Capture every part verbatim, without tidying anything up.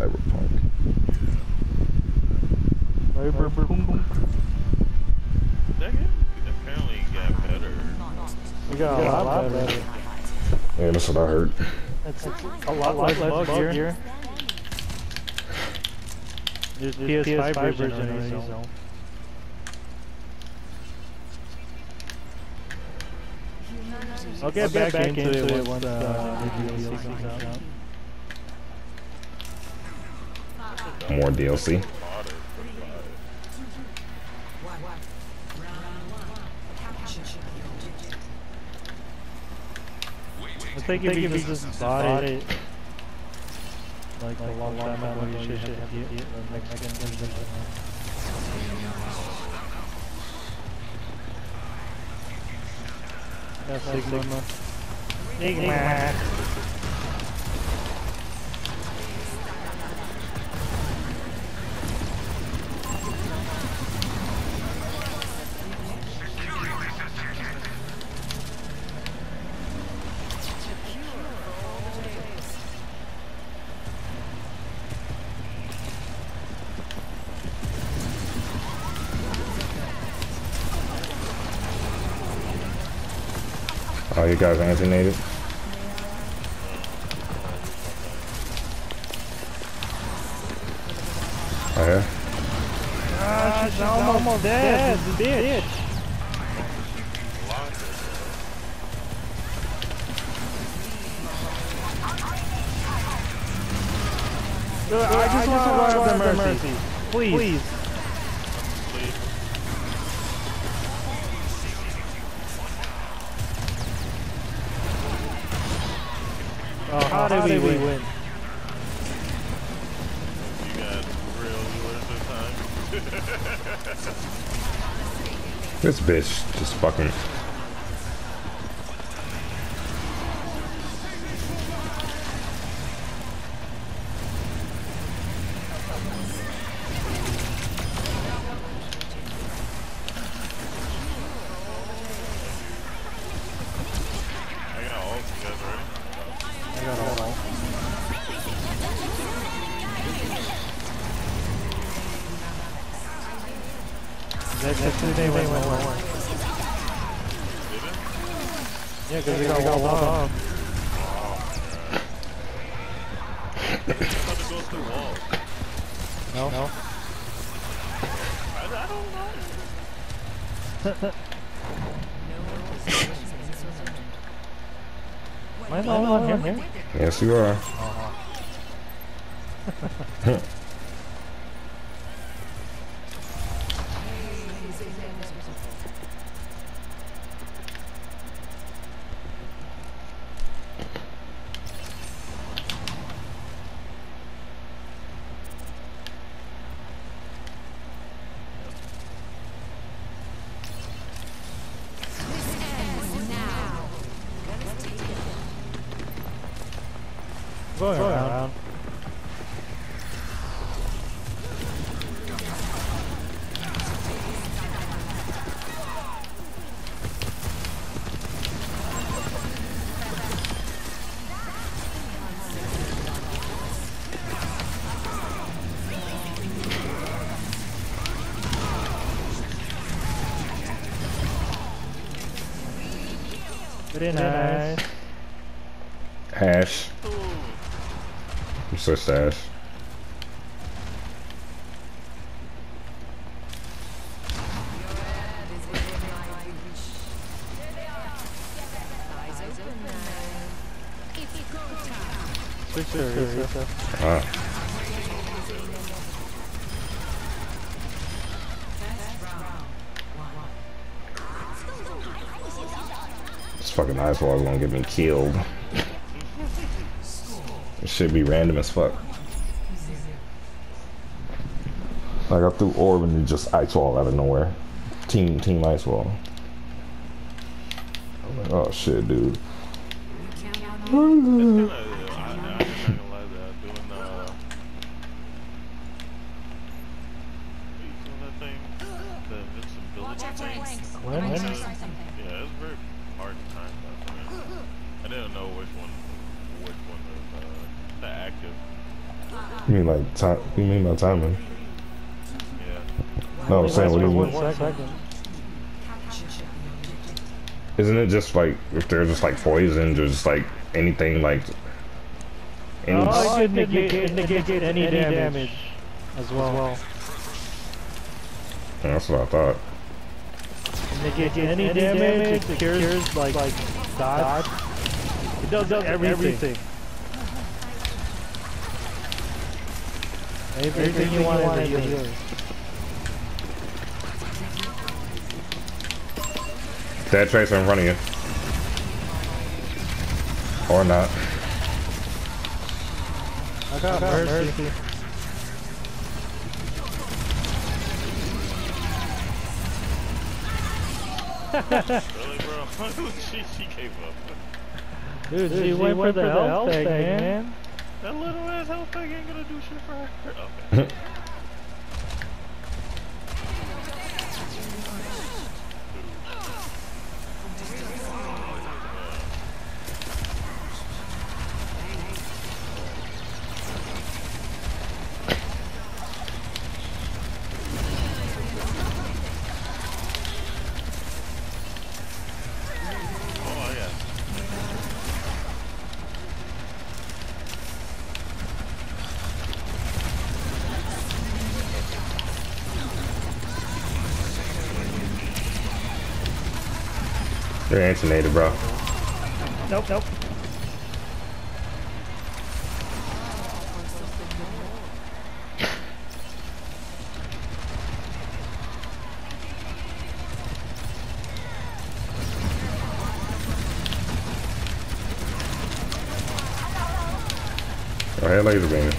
Cyberpunk. Cyberpunk. That game apparently got better. We got a lot, lot better. better. Yeah, that's what I heard. It's, it's a lot less bug here. here. There's P S five, P S five version, version already, so. so. I'll get, I'll back, get back into, into it once uh, the D L C comes out. More D L C. I think if you just, just bought it, like, like a long time ago, you should have to get the Mexican version. That's Sigma. Sigma. Oh, you guys anti-native? Oh, yeah? Ah, she's, she's almost, almost dead, dead bitch. bitch. Dude, I just, just want to run the mercy. mercy. Please. Please. Oh, how, how did we win? win? You got real viewers this time. This bitch just fucking. I got all together, right? I got all. all. That's the day went more. Yeah, because they got walled off. No. No. I, I don't know. Am I the only one here? Yes, you are. Uh-huh. Going around. around. Very nice. Ash. I'm so sad. Ah. This fucking ice wall is gonna get me killed. It should be random as fuck. Like I threw orb and it just ice wall out of nowhere. Team team ice wall. I'm like, oh shit, dude. When? Yeah, it's very hard to time that. I, mean, I didn't know which one, which one was uh, the active. You mean like time? You mean by timing? Yeah. No, I'm saying what do you One mean? second. Isn't it just like if they're just like poisoned or just like anything like any? Oh, it could negate, it negate any, any damage, damage as well. well. Yeah, that's what I thought. Negate any, any damage, damage, it cures, cures like, like dodge. It does, does everything. everything. Everything, everything you want is yours. Dead Tracer in front of you. Or not. I got, I got mercy. mercy. Really, bro? she, she gave up. Dude, Dude she, she went, went for the, the health thing, man. man. That little ass health thing ain't gonna do shit for her. Okay. You're anti-nated, bro. Nope, nope. Go ahead, laser beam.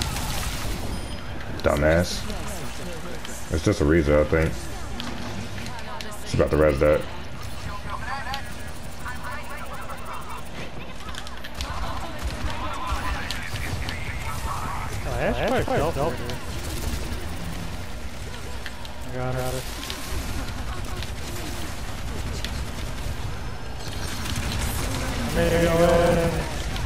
Dumbass. It's just a Reza, I think. She's about to res that. Oh, Ash by herself. I got her. There you go.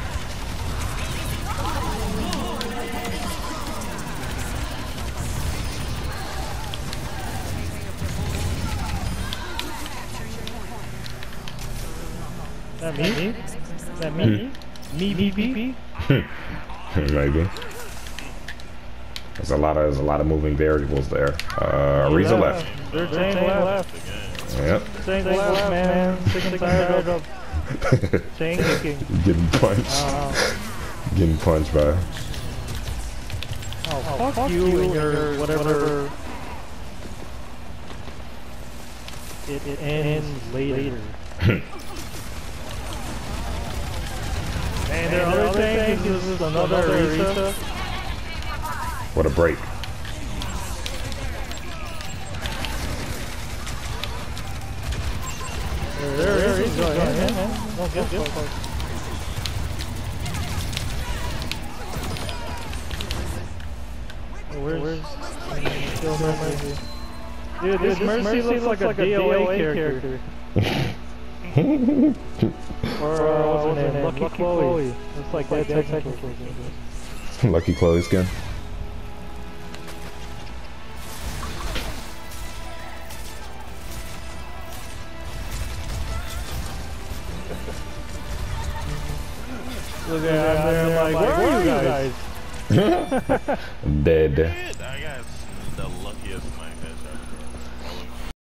That me? me? That me? Me, me, me, me? Maybe. There's a lot of there's a lot of moving variables there. Uh, Ariza left. They're saying left. Yep. Saying left, man. Sick and tired of chain kicking. Getting punched. Uh, Getting punched by. Oh, fuck, fuck you, you and your whatever. It, it ends later. And there are other things, this is another Arisa. What a break. There, there, there is going, man, man, man. Don't get so close. Where's, where's still Mercy? Dude, this, this Mercy, Mercy looks, looks like a D O A character. Or, uh, what's her name? Lucky, Lucky Chloe. Chloe. Looks like that technical. Lucky Chloe skin. Look at I'm there, I'm like, where are you guys? Dead. I got the luckiest mic headshot.